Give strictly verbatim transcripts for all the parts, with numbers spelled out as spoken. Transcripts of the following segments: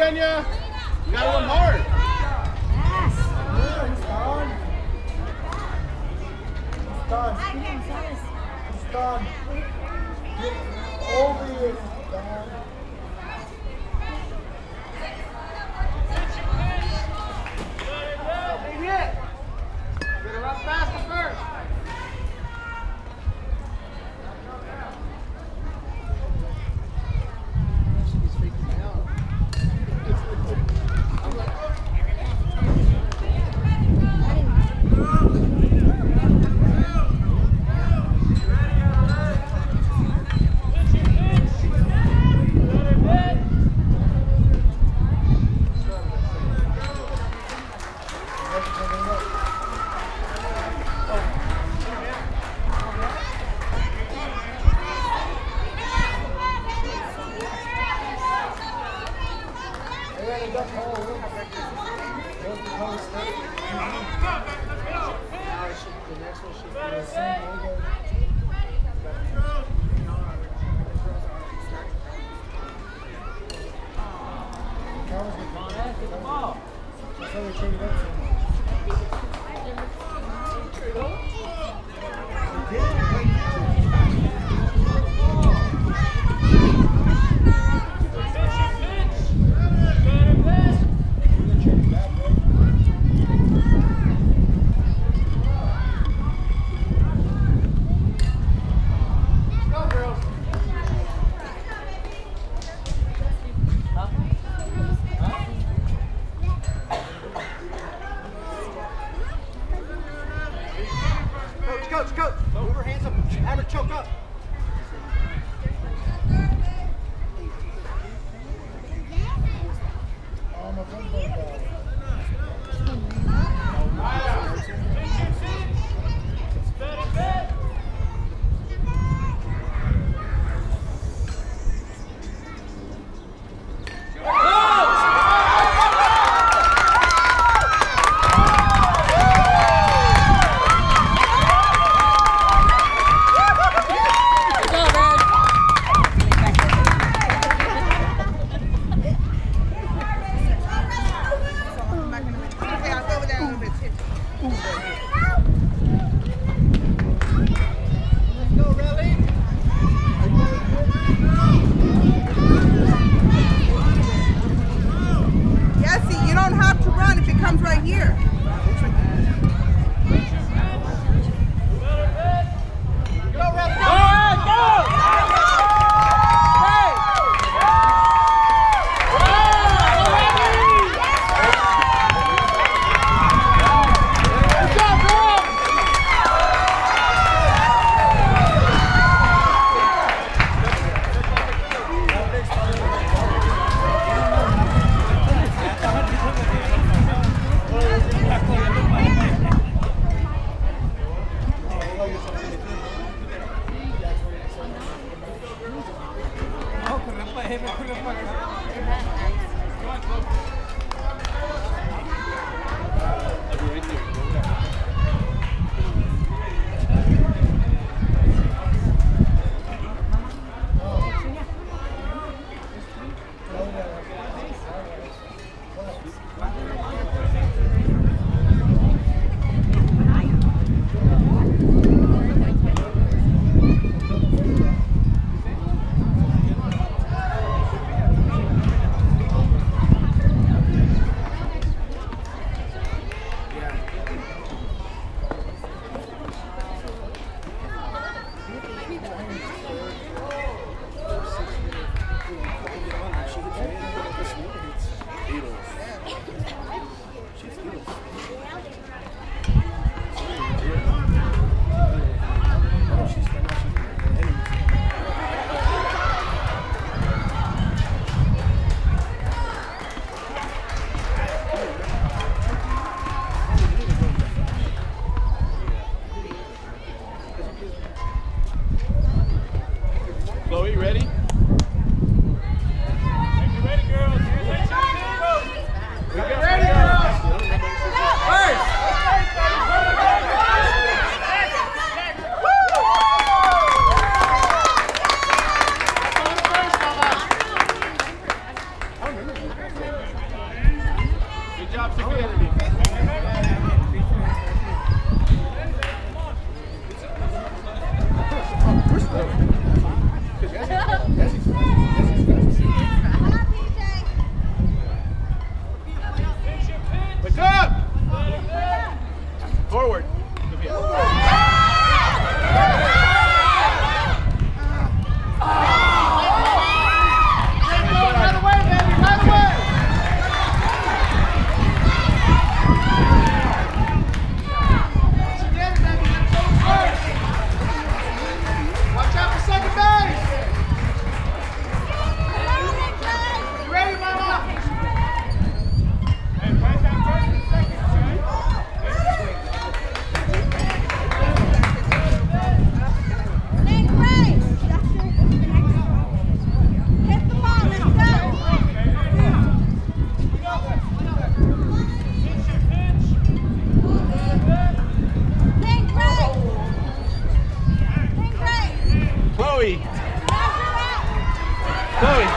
Kenya. You gotta run hard. Yes. It's done. It's done. Get over it. Done. Better run faster first. Coach, coach, move her hands up. Have her choke up. forward. Sophia. Chloe. Chloe.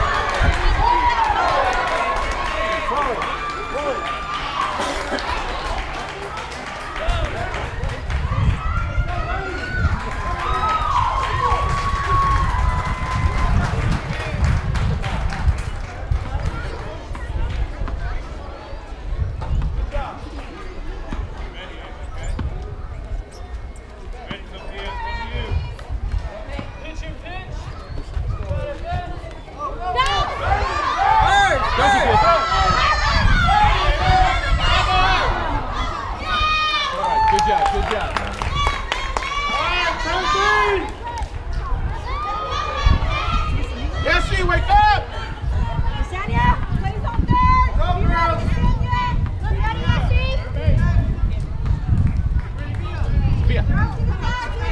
Good job, good job. Jesse, wake up! Yesenia, plays on third. Go, Be ready, girls. Yesenia. Look ready, Yessie. Sophia. Girls to the back, to the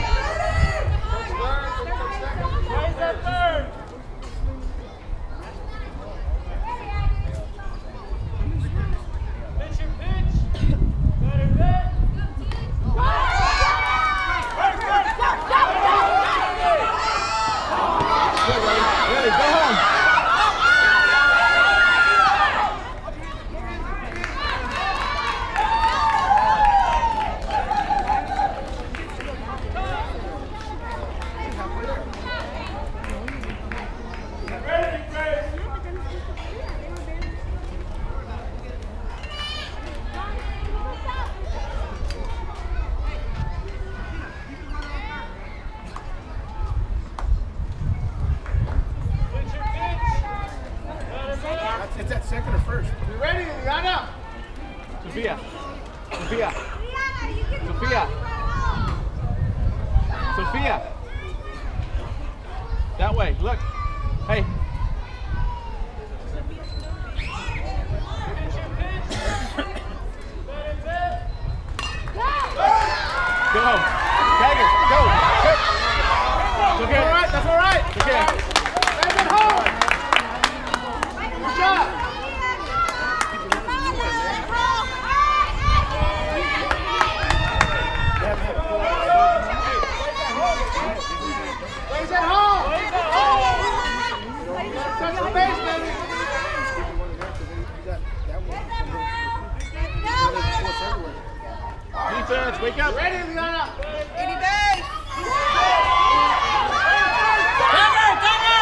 back. Plays that third. Pitch your pitch. Better bet. Ready, go home. It's at second or first. You ready, Liana? Sophia. Sophia. Liana, you get the Sophia. ball, you run home. Sophia. That way. Look. Hey. Go home. Tag her. Go. Quick. It's okay. All right, that's all right. It's okay. Send it home. Good job. Plays at home. Touch the base, baby. Defense, wake up. Ready, Liana? Any base. Cover, cover.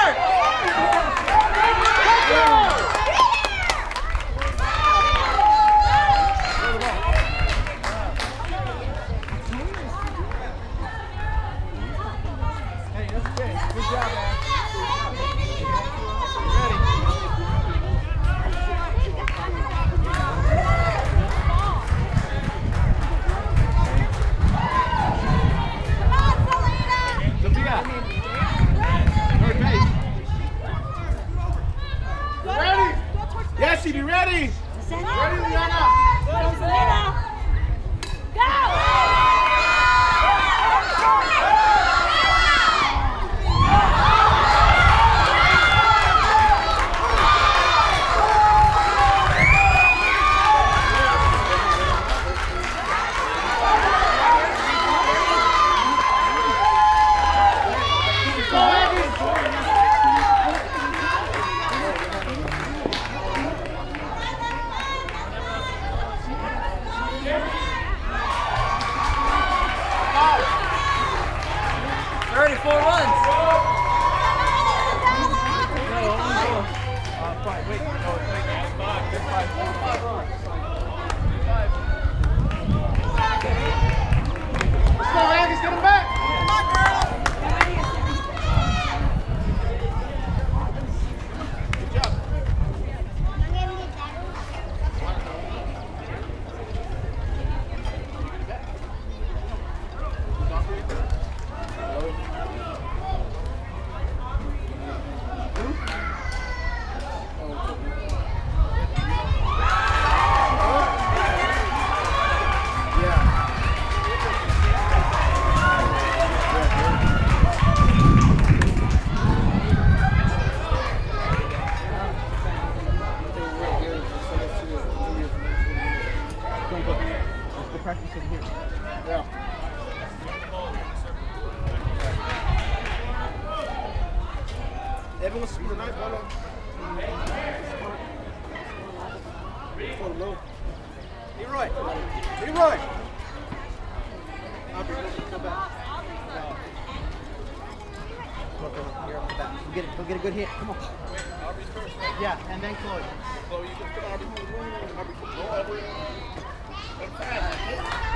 Hey, that's okay. Good job, man. Ready? wants to be the night ball. Leroy. Leroy. Aubrey, go back. Go, go, here up the back. Go get it. Go get a good hit. Come on. Aubrey's first. Yeah, and then Chloe. Chloe, you can put Aubrey. Aubrey, go Aubrey. Go fast.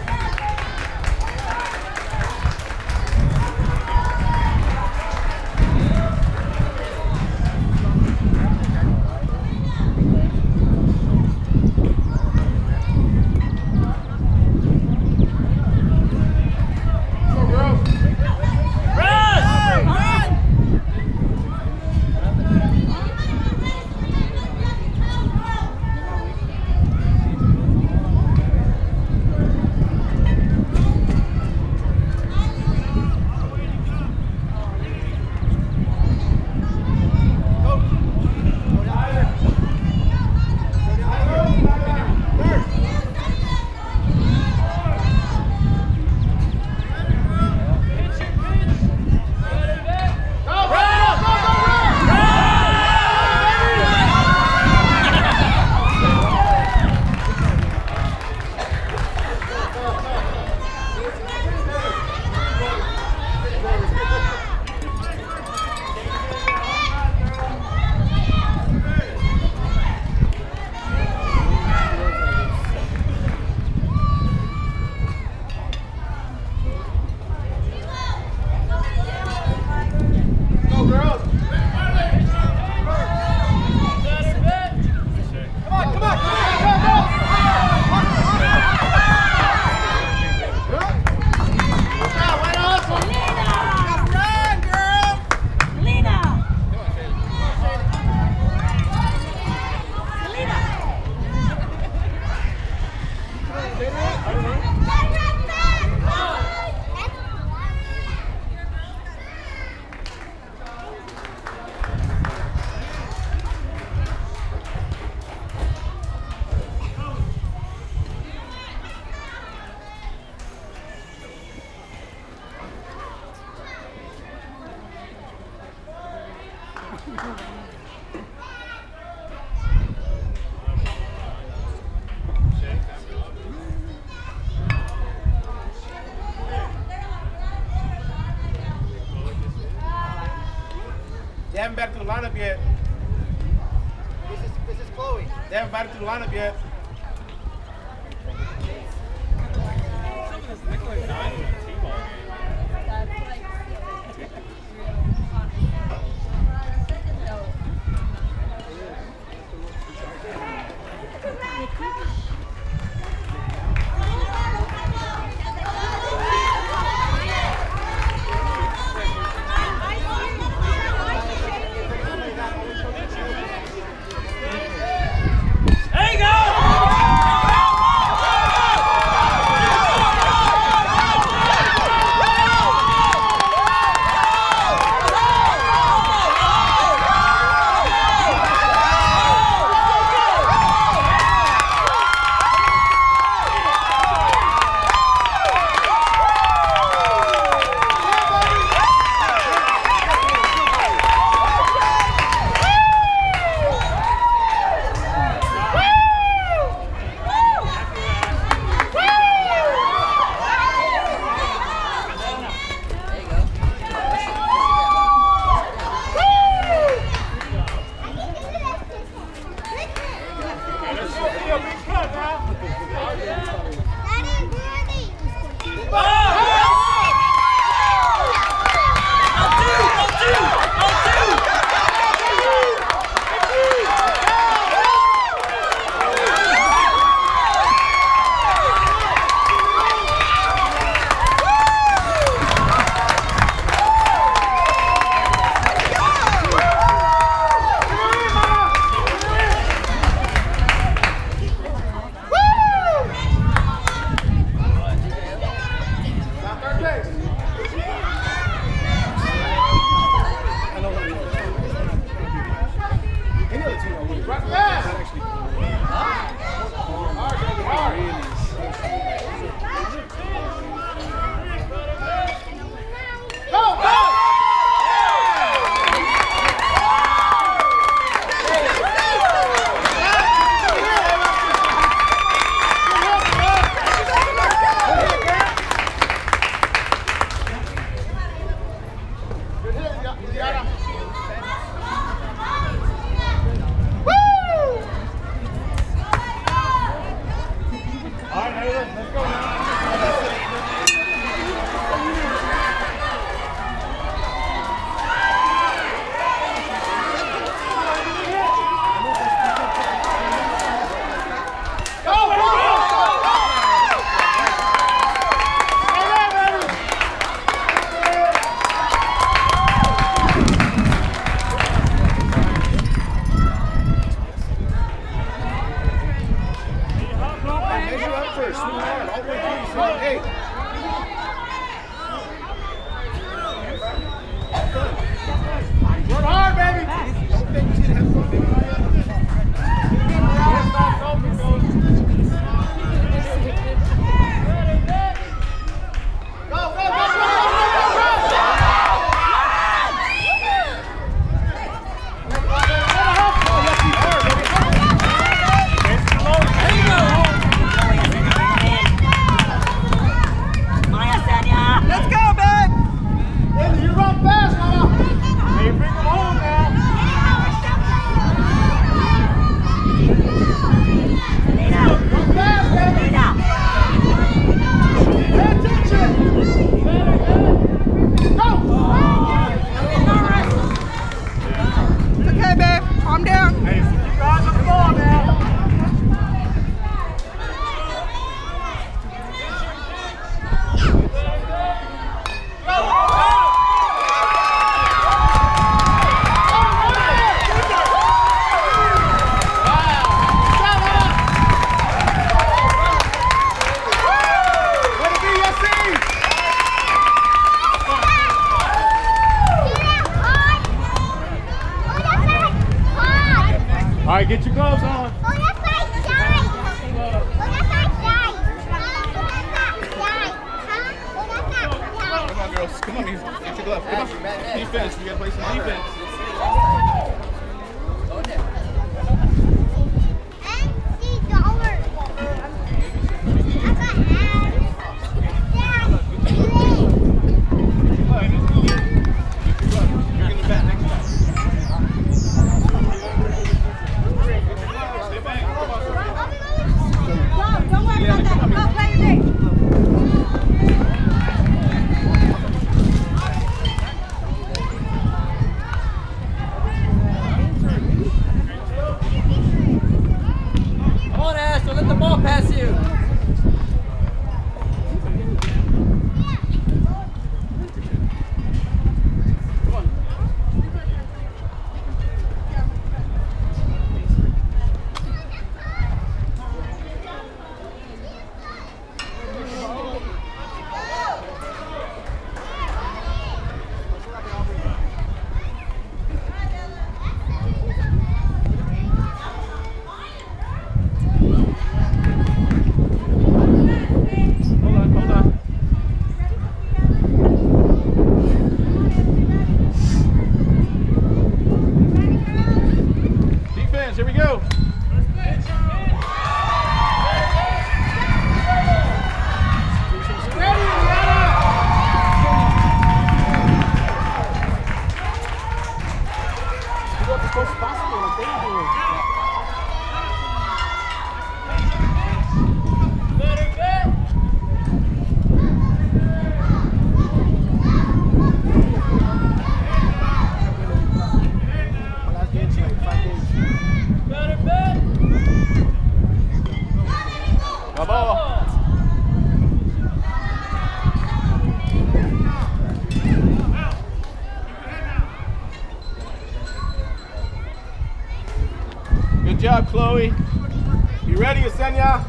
They haven't back to the lineup yet. This is, this is Chloe. They haven't back to the lineup yet. There you go! get your gloves on. Oh, that's my side. Oh, that's my side. Oh, that's not side. Huh? Oh, that's not side. Come on, girls. Come on, get your gloves. Come on. Defense. We gotta play some defense. Empty dollars. I got hands. Dad, You're getting back next time. Stay back. Come on, Go, don't worry about that. Go play your game. Come on, Ash, don't let the ball pass you. Here we go. Good job, Chloe. You ready, Yesenia?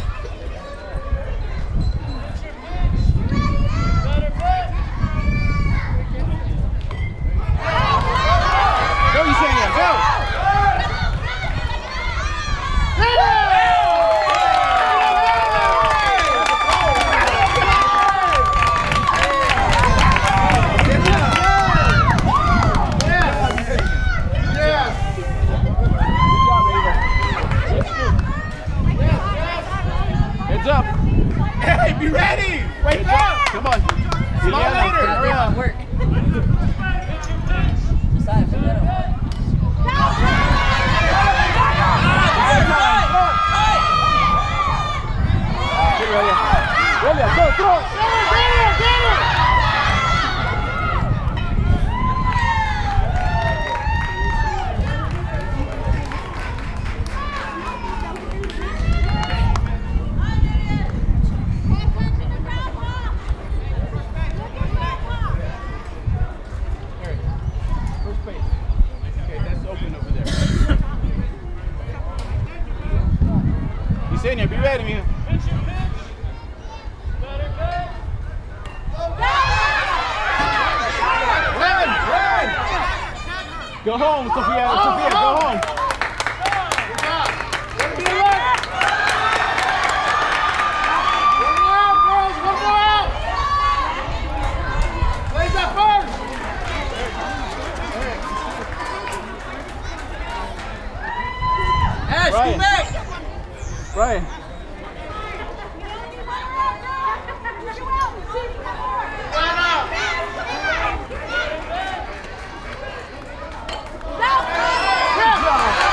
Go, Yesenia, go! Heads up. Hey, be ready. Wake up. Come on. See you later. Hurry up. Work. Decide for that. Get ready. William, go, throw it. Get it, get it. Yesenia, be ready, man. Run, run! Go home, Sophia. Sophia, go home. Ash, Ryan. get back! Ryan. Good job.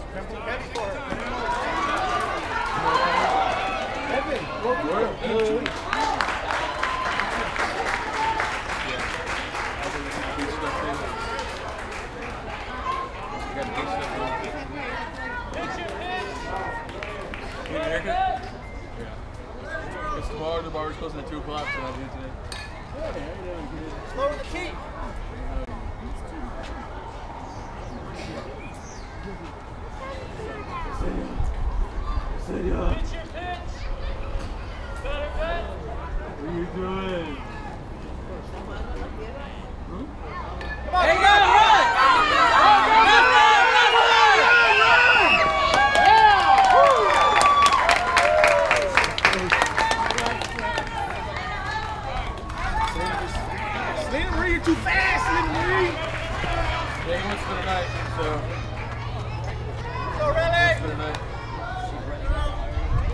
Ready for her. Evan, go good. It's tomorrow, the bar's closing at two o'clock, so I'll do it today. Slow with the key. What are you doing? Hey, go, run! Selena Marie, you're too fast, Selena Marie! Yeah, he wants to spend the night, so. Go, Riley! Spend the night.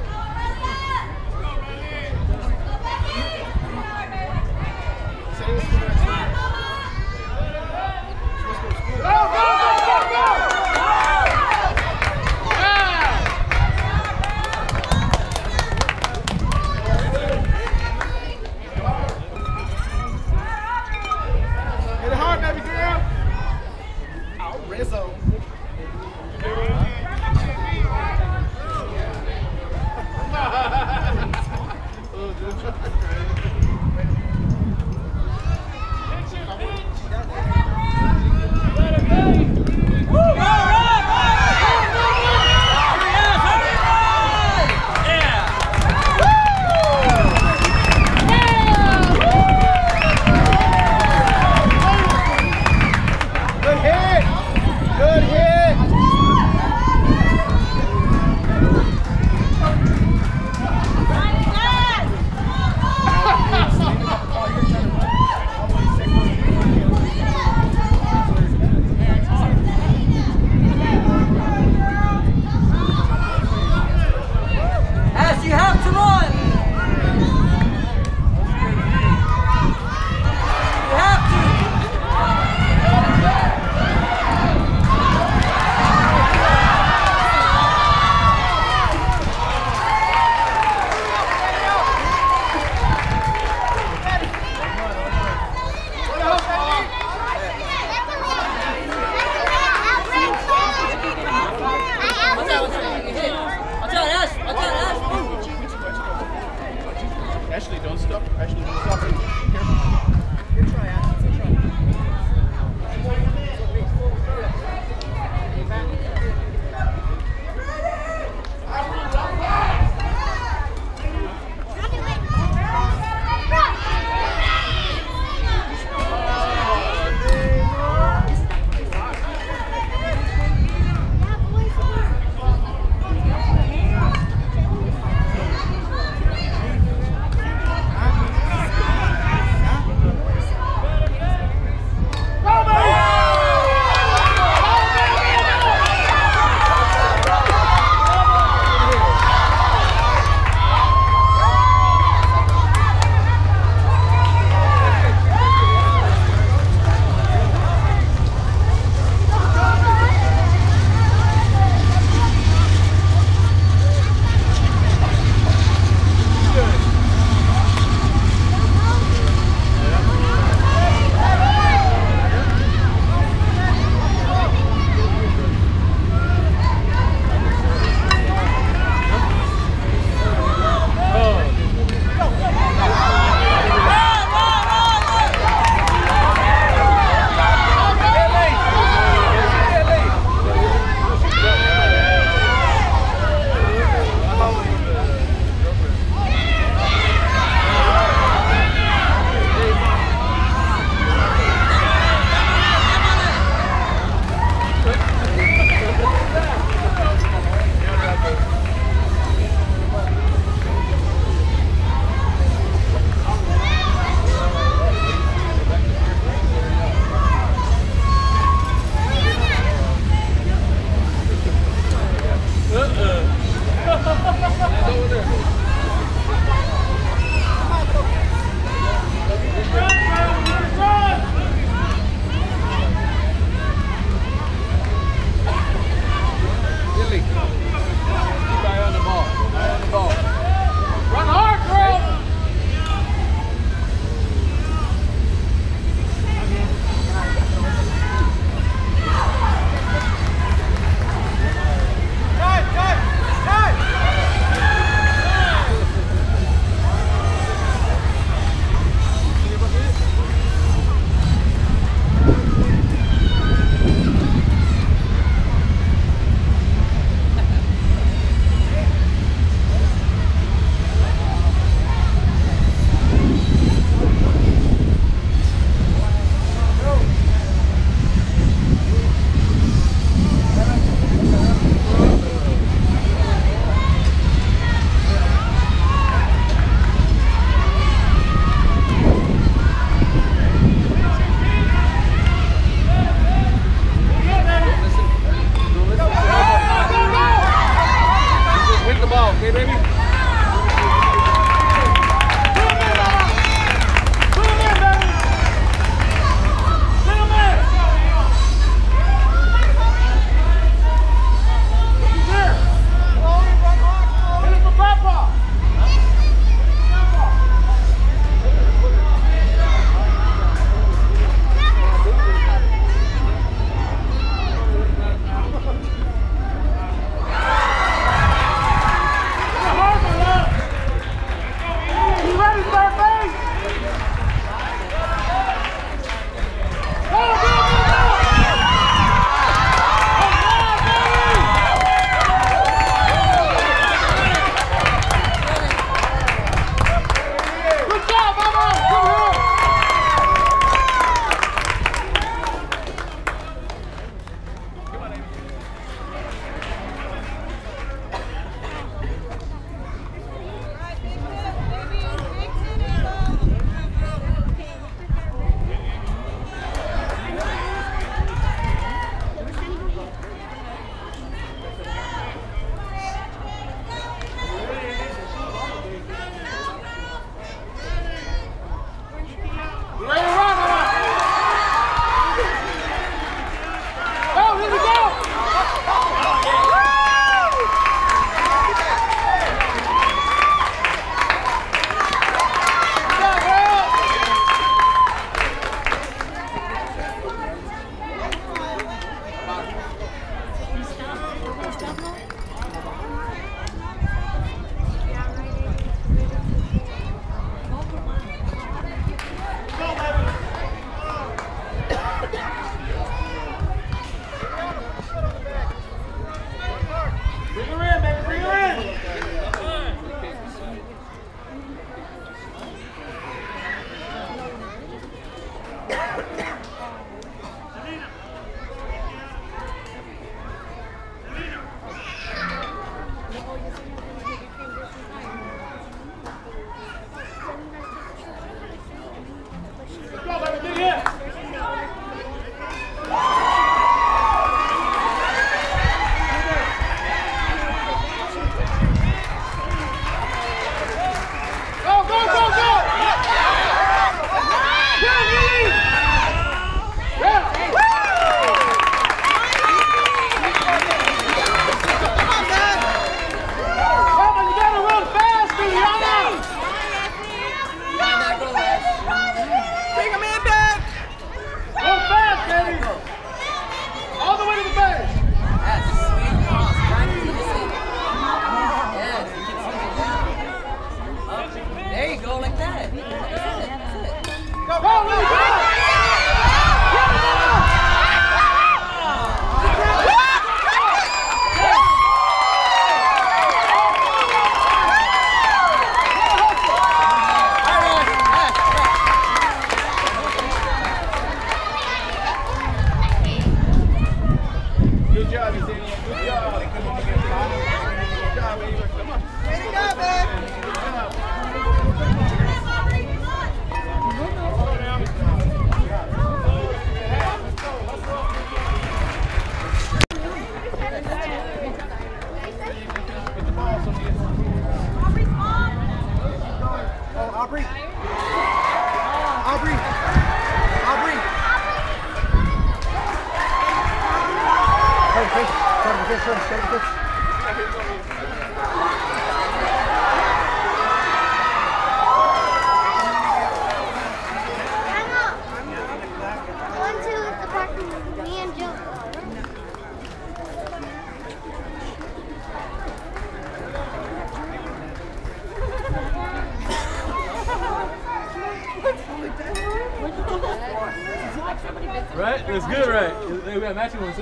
Right? That's good, right? We got matching ones, see?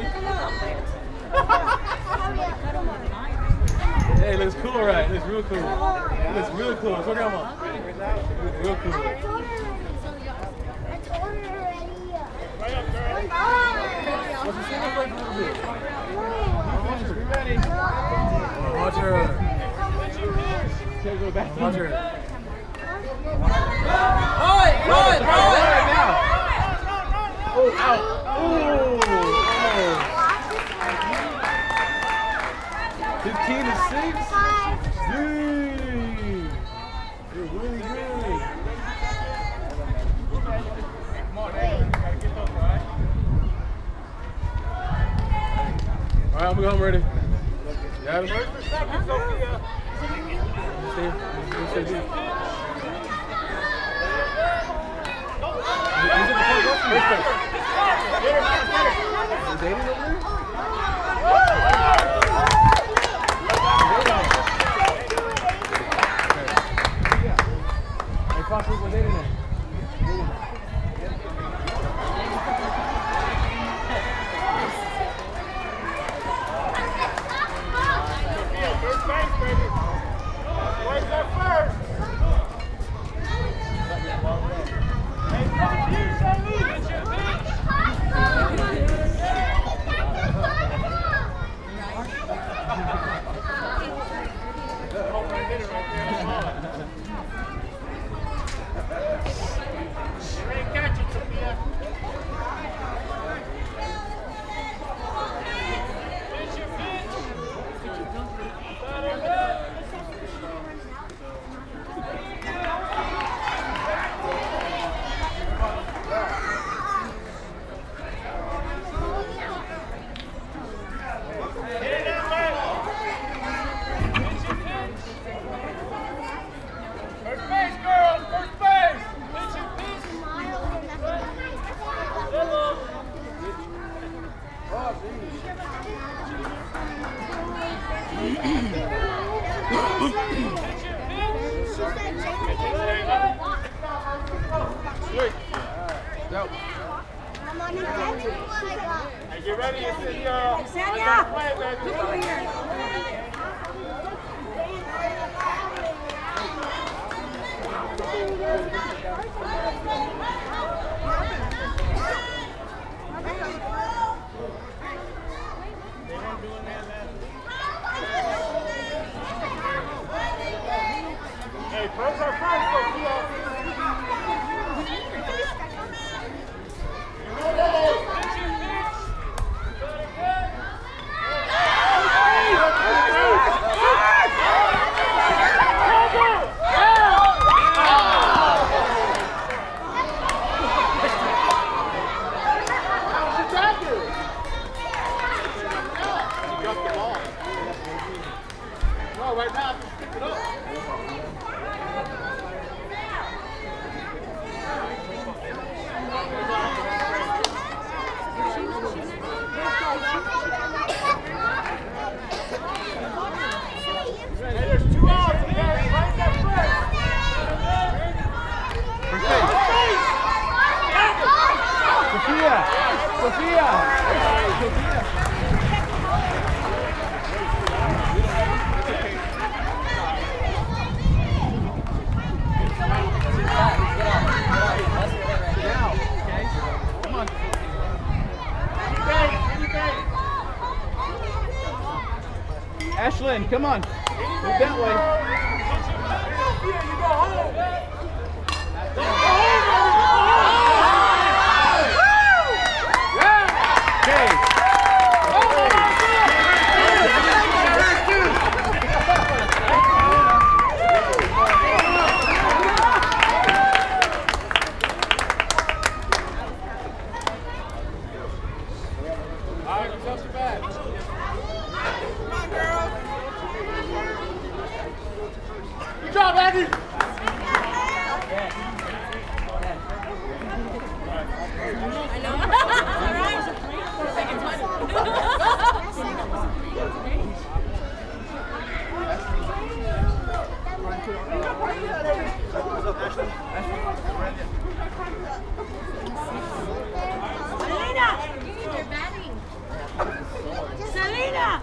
Hey, it looks cool, right? It looks real cool. It looks real cool. Let's go down one. It looks real cool. I told her already. What's the single play for the bit? Be ready. Watch her. Watch her. Roll it! Roll it! Roll it! Now. Oh, out. Oh. fifteen to six. Dude. You're really good. All right, I'm going home ready. You have it? Stay. Stay. Stay. He's in the front row. First base. Is Aiden over there? Hey, Fox, what's Aiden there? First base, baby. Where's that first? Hey, come here, Saint Louis. Switch. Go. I'm on the bench. Hey, get ready. It's in your. Sanya, look over here. Hey, first our first, Sophia. No, right now, just pick it up. Hey, there's two outs, okay? Right there, first. Sophia! Sophia! Sophia! Ashlyn, come on. Move that way. You go home. Okay. All right, touch your back. Good job, Aggie. Selena! You're batting. Selena!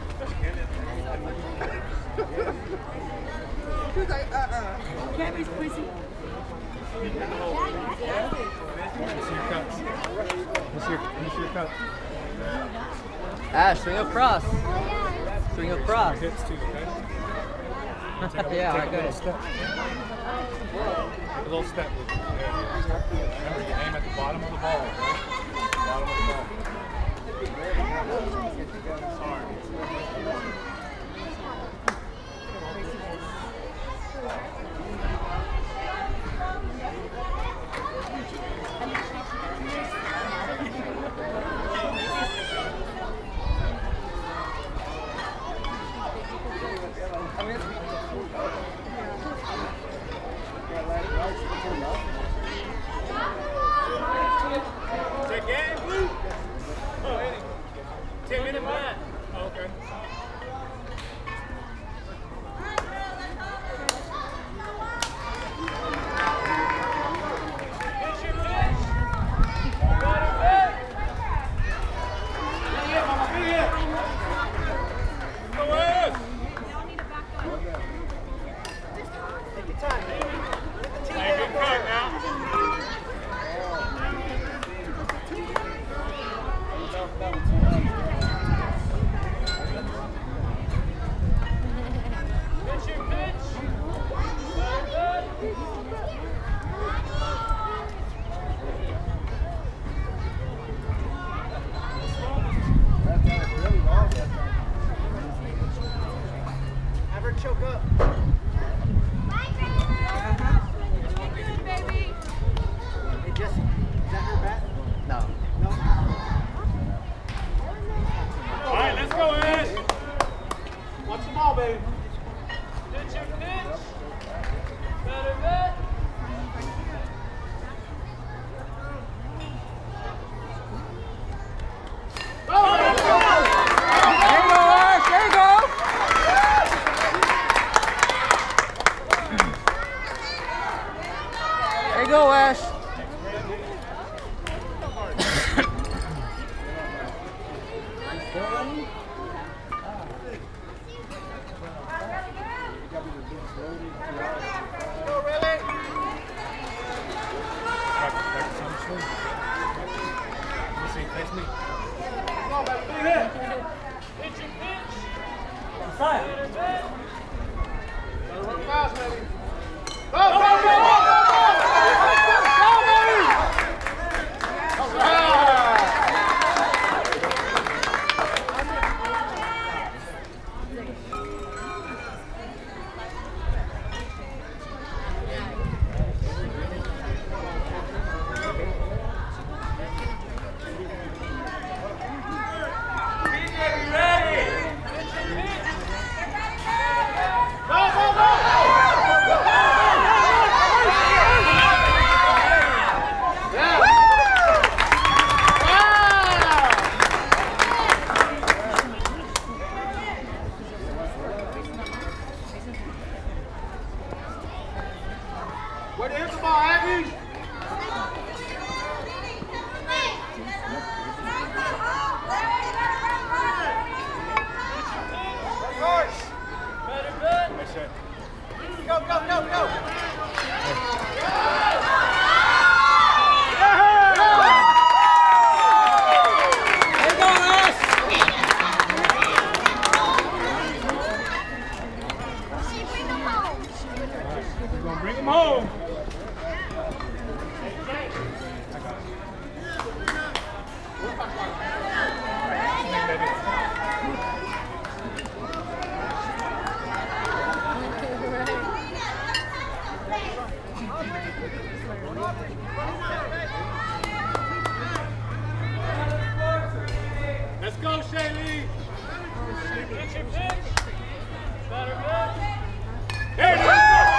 She's like, uh-uh. Cammy's busy. Miss your cups. Miss your, miss your cups. Ash, swing across. Swing across. Hits too, okay? Take a, Yeah, take alright, a little good. step. Take a little step. With it. There you go. Remember, you aim at the bottom of the ball, okay? Bottom of the ball. Check game, blue. Oh, hey. Ten minute man. Oh, okay. Have her choke up. Good, baby. Hey, Jesse, is that her bat? No. No? All right, let's go, Ash. Watch the ball, baby. Pitch your pitch. Better bet. There you go, Ash. There you go. Where to hit the ball, Aggies? Go, go, go, go! Bring him home. Let's go, Shaylee. Here it is.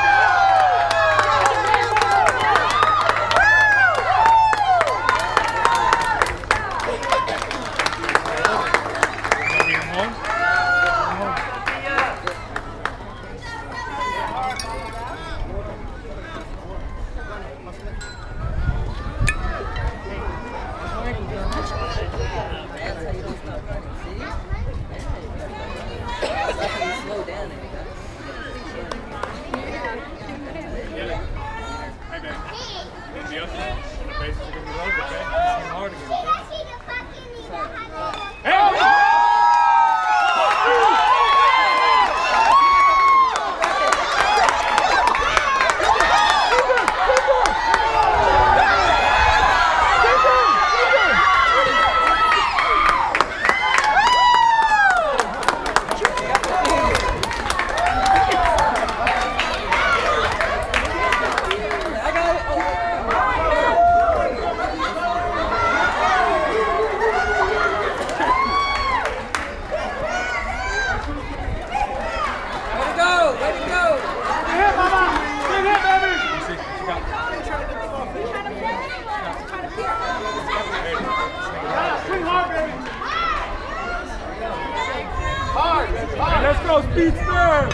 Let's go, Speedster!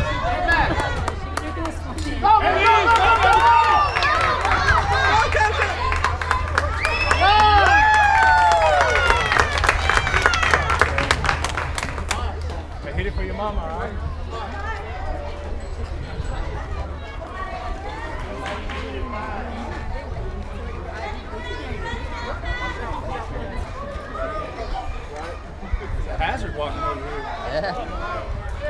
Go, go, go, go, go! I hit it for your mama, all right? It's a hazard walking over here. Yeah.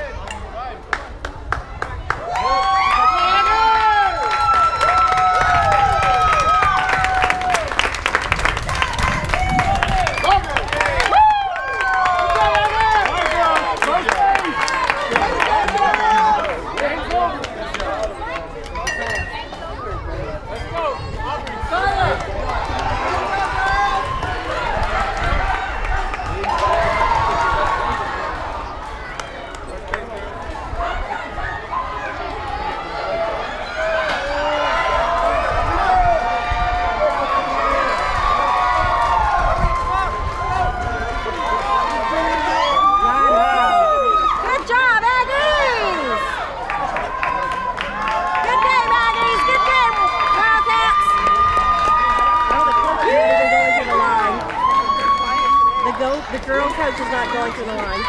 The girl coach is not going to the line.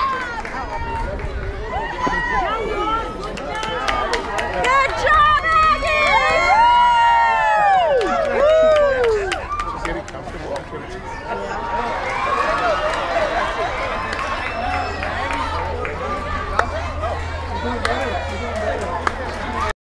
Good job, Aggies! Woo! Just get it comfortable.